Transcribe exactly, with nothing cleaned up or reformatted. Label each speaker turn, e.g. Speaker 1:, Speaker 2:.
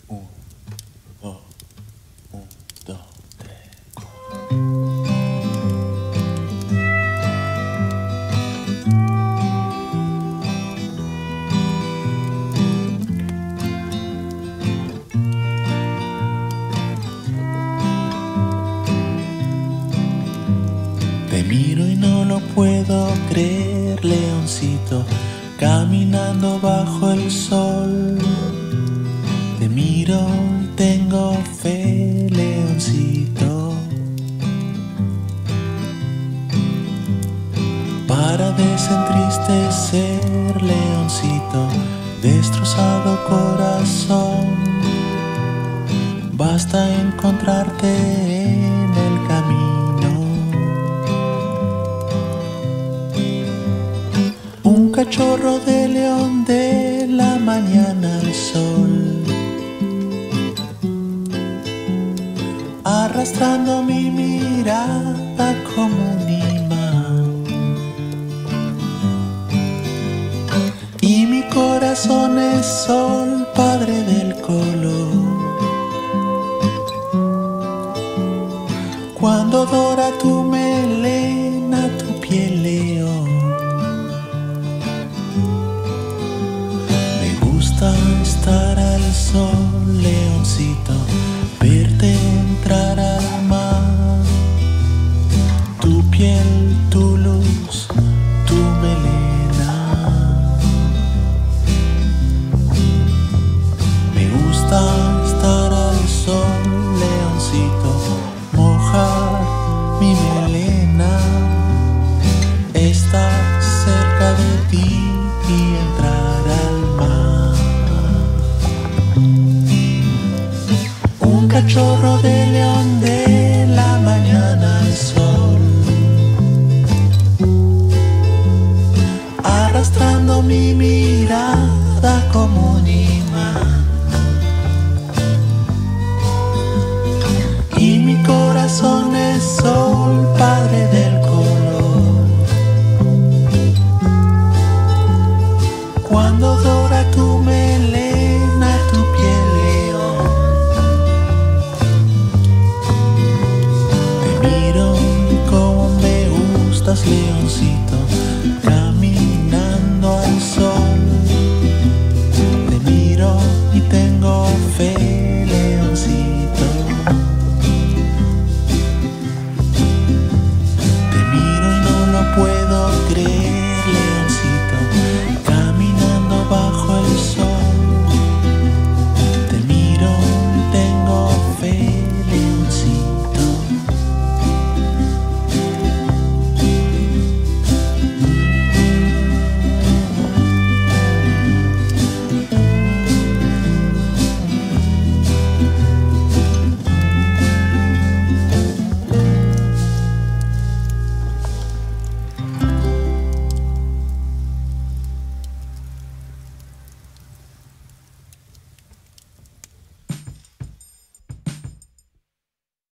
Speaker 1: Un, dos, un, dos, tres. Te miro y no lo puedo creer, leoncito, caminando bajo el sol. Te miro y tengo fe, leoncito, para desentristecer, leoncito, destrozado corazón. Basta encontrarte en el camino. Un cachorro de león de la mañana al sol, arrastrando mi mirada como un imán, y mi corazón es sol, padre del color. Cuando dora tu melena, tu piel león, me gusta estar al sol, leoncito, verte entrar al mar, tu piel, tu luz, tu melena. Me gusta estar al sol, leoncito, mojar mi melena, estar cerca de ti y entrar al mar. Un cachorro de león de